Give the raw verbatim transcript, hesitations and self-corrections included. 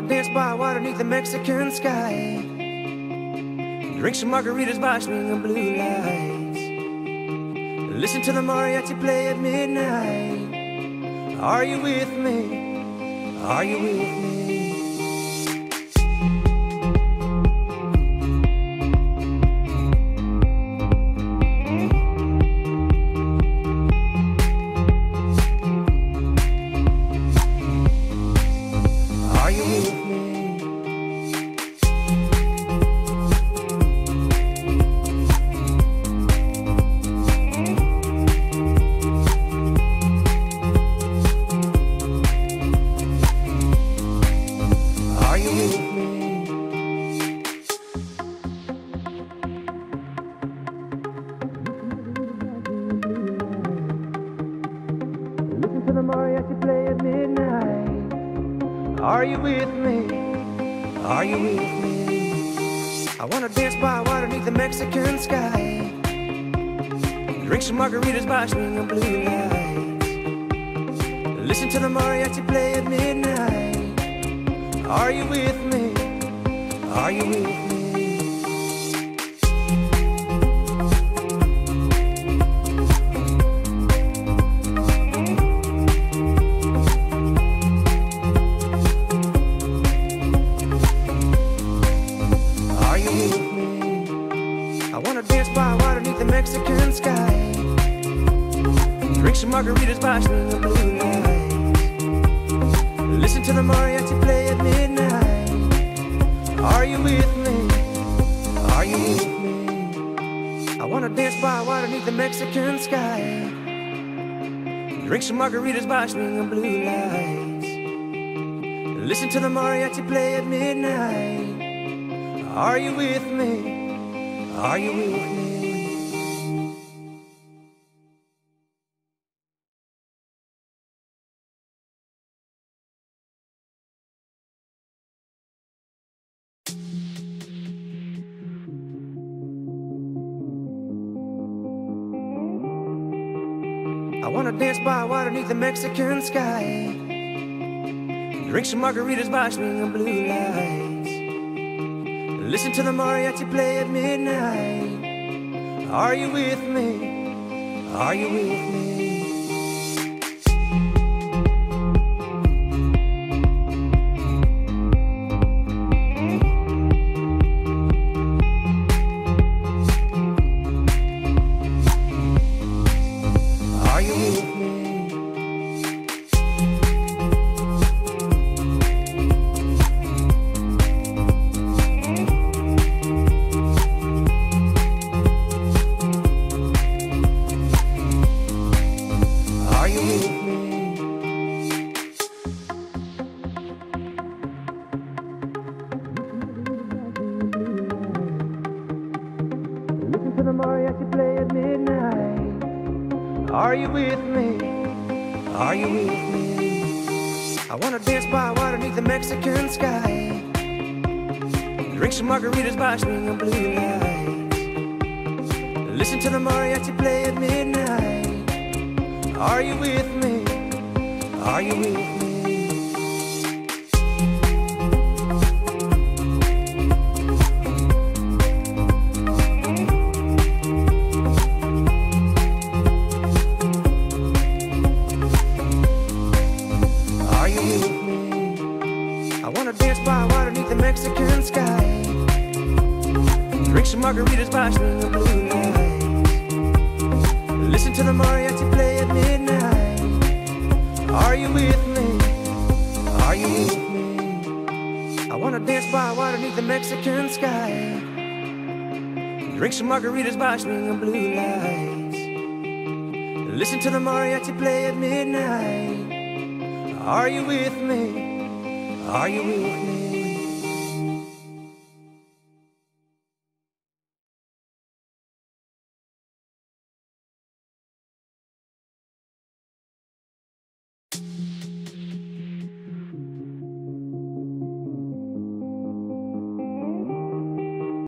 dance by water beneath the Mexican sky. Drink some margaritas by swinging blue lights. Listen to the mariachi play at midnight. Are you with me? Are you with me? The mariachi play at midnight. Are you with me? Are you with me? I wanna dance by water beneath the Mexican sky. Drink some margaritas by swinging blue lights. Listen to the mariachi play at midnight. Are you with me? Are you with me? Mexican sky. Drink some margaritas by swinging blue lights. Listen to the mariachi play at midnight. Are you with me? Are you with me? I wanna dance by water beneath the Mexican sky. Drink some margaritas by swinging blue lights. Listen to the mariachi play at midnight. Are you with me? Are you with me? I wanna dance by water beneath the Mexican sky. Drink some margaritas by swinging blue lights. Listen to the mariachi play at midnight. Are you with me? Are you with me? To the mariachi play at midnight. Are you with me? Are you with me? I wanna dance by water beneath the Mexican sky. Drink some margaritas by swinging blue lights. Listen to the mariachi play at midnight. Are you with me? Are you with me? By water beneath the Mexican sky. Drink some margaritas by swinging blue lights. Listen to the mariachi play at midnight. Are you with me? Are you with me? I wanna dance by water beneath the Mexican sky. Drink some margaritas by swinging blue lights. Listen to the mariachi play at midnight. Are you with me? Are you with me?